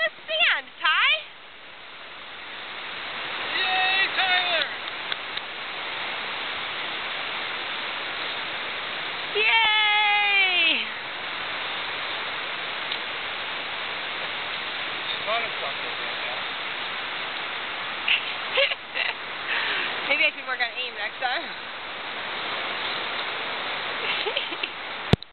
the sand, Ty. Yay, Tyler! Yay! You caught him something right now. Maybe I should work on aim next time.